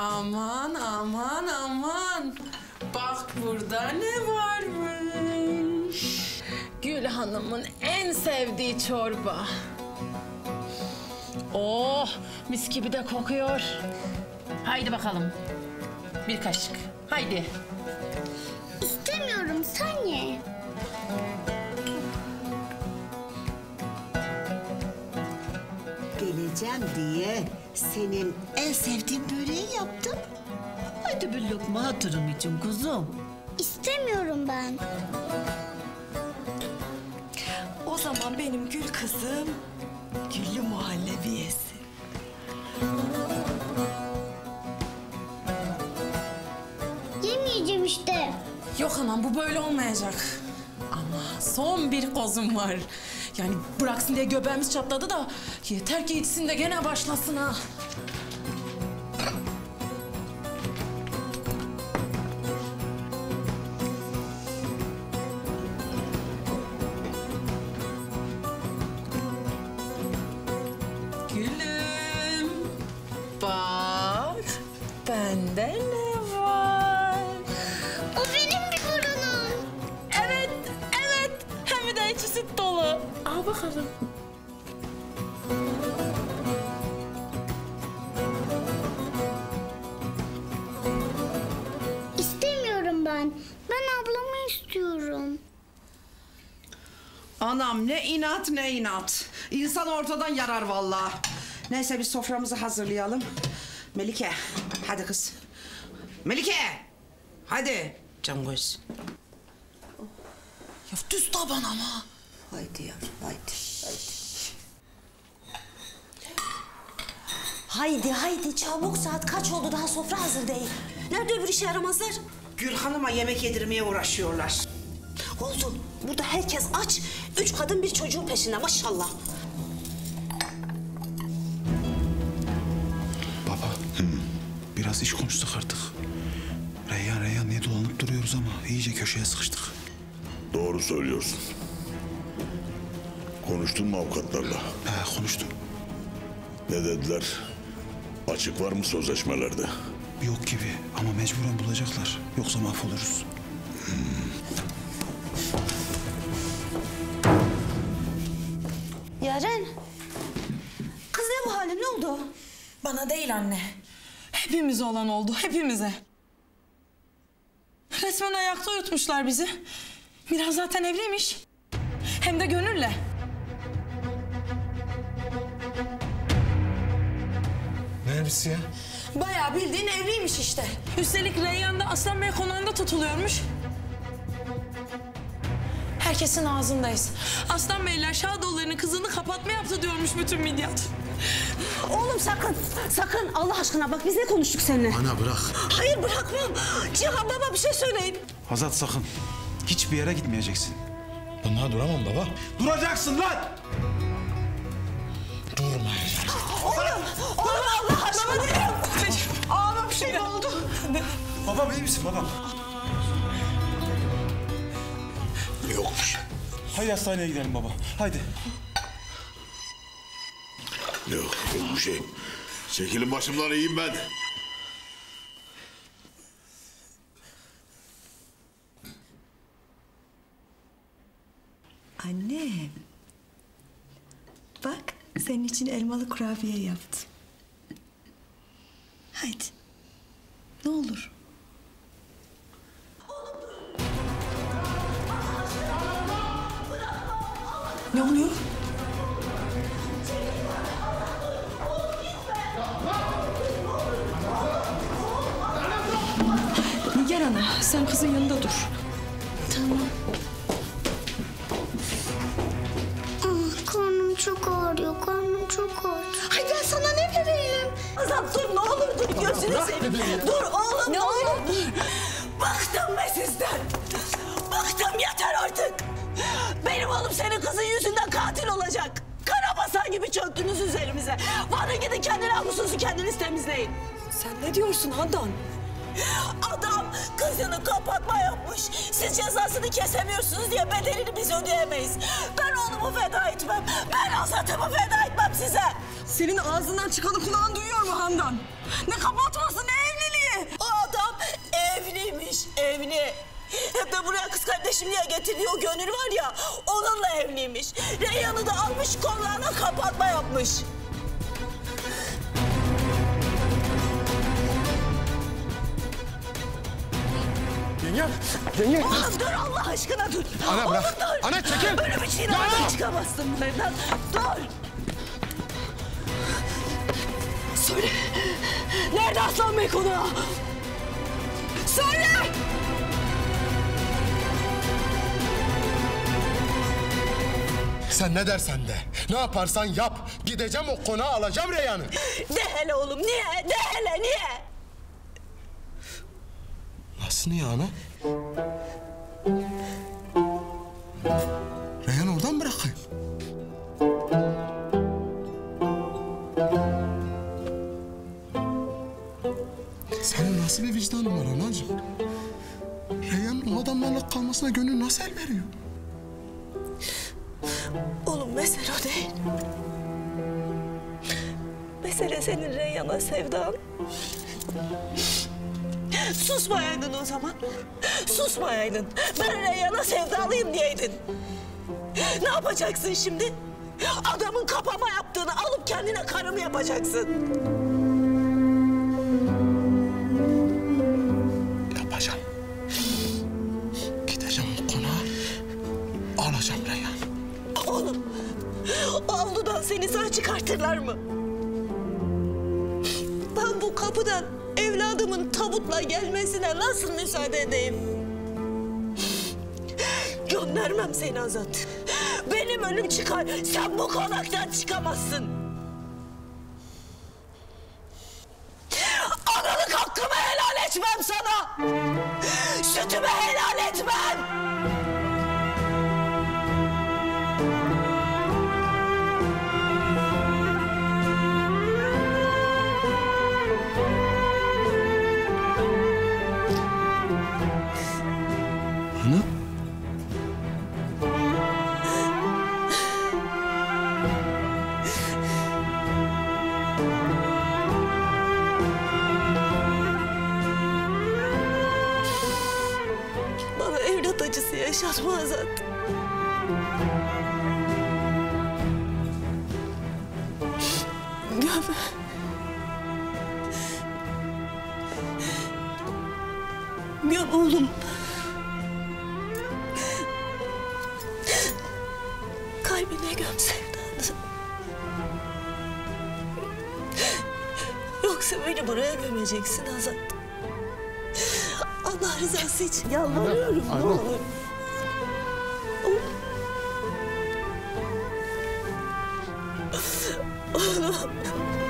Aman aman aman. Bak burada ne varmış. Gül Hanım'ın en sevdiği çorba. Oh, mis gibi de kokuyor. Haydi bakalım. Bir kaşık. Haydi. İstemiyorum, sen ye. Geleceğim diye senin en sevdiğin böreği yaptım. Hadi bir lokma hatırım için kuzum. İstemiyorum ben. O zaman benim gül kızım güllü muhallebi yesin. Yemeyeceğim işte. Yok anam, bu böyle olmayacak. Ama son bir kozum var. Yani bıraksın diye göbeğimiz çatladı da yeter ki içsin de gene başlasın ha. Gülüm, bak bende ne var? O benim biberonum. Evet, evet. Hem de içi süt dolu. Al bakalım. İstemiyorum ben. Ben ablamı istiyorum. Anam ne inat ne inat. İnsan ortadan yarar vallahi. Neyse biz soframızı hazırlayalım. Melike hadi kız. Melike hadi. Cam göz. Ya düz taban ama. Haydi yavrum haydi. Haydi haydi çabuk, saat kaç oldu, daha sofra hazır değil. Nerede öbür işe yaramazlar? Gül Hanım'a yemek yedirmeye uğraşıyorlar. Olsun, burada herkes aç. 3 kadın bir çocuğun peşinde maşallah. Baba, biraz iş konuştuk artık. Reyhan diye dolanıp duruyoruz ama iyice köşeye sıkıştık. Doğru söylüyorsun. Konuştun mu avukatlarla? Konuştum. Ne dediler? Açık var mı sözleşmelerde? Yok gibi ama mecburen bulacaklar. Yoksa mahvoluruz. Yaren, kız ne bu halin, ne oldu? Bana değil anne. Hepimize olan oldu, hepimize. Resmen ayakta uyutmuşlar bizi. Biraz zaten evliymiş. Hem de gönülle. Ne elbisi ya? Bayağı bildiğin evliymiş işte. Üstelik Reyhan da Aslan Bey konağında tutuluyormuş. Herkesin ağzındayız. Aslan Beyler Şadoğulları'nın kızını kapatma yaptı diyormuş bütün midyat. Oğlum sakın Allah aşkına bak, biz ne konuştuk seninle? Ana bırak. Hayır bırakmam. Cihan baba bir şey söyleyin. Hazat sakın. Hiçbir yere gitmeyeceksin. Ben daha duramam baba. Duracaksın lan! Durmayacağım. Oğlum Allah aşkına. Ağama bir şey mi oldu? Babam iyi misin babam? Yok bir şey. Haydi hastaneye gidelim baba. Haydi. Yok bir şey. Çekilin başımdan, iyiyim ben. Annem. Bak senin için elmalı kurabiye yaptım. Haydi. Ne olur. Ne oluyor? Nigar ana, sen kızın yanında dur. Tamam. Karnım çok ağrıyor, karnım çok ağrıyor. Ay ben sana ne vereyim? Azat dur, ne olur dur, gözünü seveyim. Dur oğlum, ne olur. Bıktım ben sizden. Bıktım, yeter artık. Benim oğlum senin kızın yüzünden katil olacak. Karabasan gibi çöktünüz üzerimize. Varın gidin kendi namusunuzu kendiniz temizleyin. Sen ne diyorsun Handan? Adam kızını kapatma yapmış. Siz cezasını kesemiyorsunuz diye bedelini biz ödeyemeyiz. Ben oğlumu feda etmem. Ben Azat'ımı feda etmem size. Senin ağzından çıkanı kulağın duyuyor mu Handan? Ne kapatması ne evli Hem de buraya kız kardeşim diye getirdiği o Gönül var ya, onunla evliymiş. Reyhan'ı da almış kollarına kapatma yapmış. Yenge. Oğlum dur Allah aşkına dur. Ana bırak. Oğlum dur. Ana çekil. Böyle bir şeyle başa çıkamazsın bunlardan. Dur. Söyle. Nerede Aslan Bey konağı? Söyle. Sen ne dersen de, ne yaparsan yap. Gideceğim o konağı alacağım Reyhan'ı. De hele oğlum niye? De hele niye? Nasıl niye ana? Reyhan'ı oradan bırakayım. Senin nasıl bir vicdanın var anacığım? Reyhan'ın o adamlarla kalmasına gönül nasıl el veriyor? Oğlum mesele o değil. Mesele senin Reyhan'a sevdan. Susmayaydın o zaman. Susmayaydın. Ben Reyhan'a sevdalıyım diyeydin. Ne yapacaksın şimdi? Adamın kapama yaptığını alıp kendine karı mı yapacaksın? Yapacağım. Gideceğim o konağa, alacağım Reyhan. Oğlum, o avludan seni sağ çıkartırlar mı? Ben bu kapıdan evladımın tabutla gelmesine nasıl müsaade edeyim? Göndermem seni Azat. Benim ölüm çıkar, sen bu konaktan çıkamazsın. Analık hakkımı helal etmem sana. Sütümü helal etmem. Ana? Bana evlat acısı yaşatma Azat. Göm. Göm oğlum. Kalbine göm sevdanı. Yoksa beni buraya gömeceksin Azat. Allah rızası için yalvarıyorum ne olur. Oğlum.